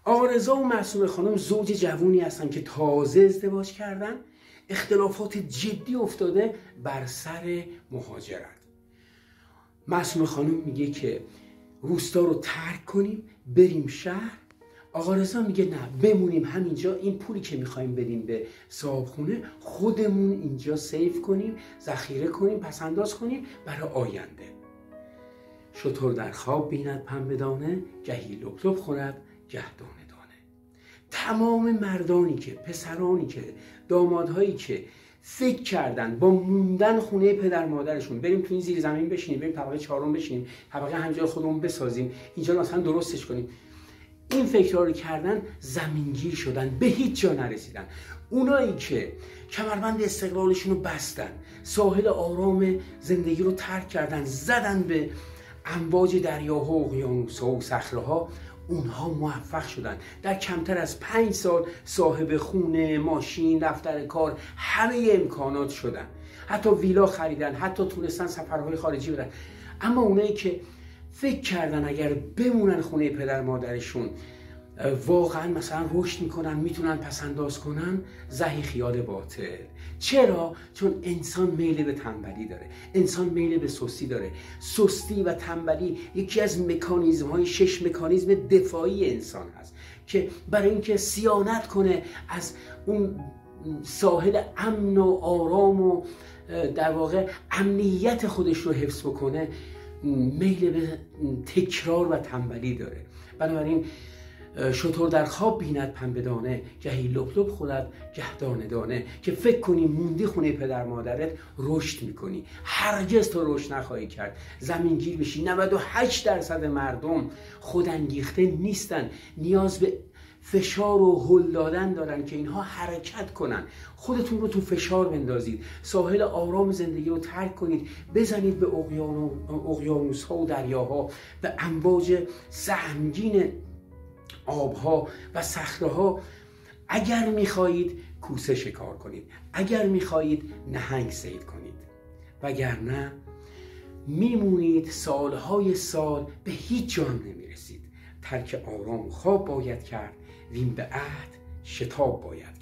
آقا رضا و معصومه خانم زوج جوونی هستن که تازه ازدواج کردن. اختلافات جدی افتاده بر سر مهاجرت. معصومه خانم میگه که روستا رو ترک کنیم بریم شهر. آقا رضا میگه نه، بمونیم همینجا، این پولی که میخوایم بدیم به صاحبخونه خودمون اینجا سیف کنیم، ذخیره کنیم، پسنداز کنیم برای آینده. شتر در خواب بیند پنبه دانه، گهی لپ لپ خورد گه دانه دانه. تمام مردانی که، پسرانی که، دامادهایی که فکر کردن با موندن خونه پدر مادرشون بریم تو این زیر زمین بشینیم، بریم طبقه 4 بشینیم، طبقه همینجا خودمون بسازیم، اینجا مثلا درستش کنیم، این فکرها رو کردن، زمینگیر شدن، به هیچ جا نرسیدن. اونایی که کمربند استقلالشون رو بستن، ساحل آرام زندگی رو ترک کردن، زدن به امواج دریاها و اقیانوس‌ها و صخره‌ها، اونها موفق شدن. در کمتر از 5 سال صاحب خونه، ماشین، دفتر کار، همه امکانات شدن. حتی ویلا خریدن، حتی تونستن سفرهای خارجی برن. اما اونایی که فکر کردن اگر بمونن خونه پدر مادرشون واقعا مثلا رشد میکنن، میتونن پسنداز کنن، زهی خیال باطل. چرا؟ چون انسان میل به تنبلی داره، انسان میل به سستی داره. سستی و تنبلی یکی از مکانیزم های 6 مکانیزم دفاعی انسان هست که برای اینکه صیانت کنه از اون ساحل امن و آرام و در واقع امنیت خودش رو حفظ بکنه، میل به تکرار و تنبلی داره. بنابراین شتر در خواب بیند پنبه دانه، گهی لپ لپ خورد گه دانه دانه. که فکر کنی موندی خونه پدر مادرت رشد میکنی، هرگز تو رشد نخواهی کرد، زمینگیر بشی. 98% مردم خودانگیخته نیستن، نیاز به فشار و هل دادن دارن که اینها حرکت کنن. خودتون رو تو فشار بندازید، ساحل آرام زندگی رو ترک کنید، بزنید به اقیانوس‌ها و دریاها، به امواج سهمگین آبها و صخره‌ها. اگر میخواهید کوسه شکار کنید، اگر میخواهید نهنگ صید کنید، وگرنه میمونید سالهای سال به هیچ جا نمیرسید. ترک آرام و خواب باید کرد، وین به عهد شتاب باید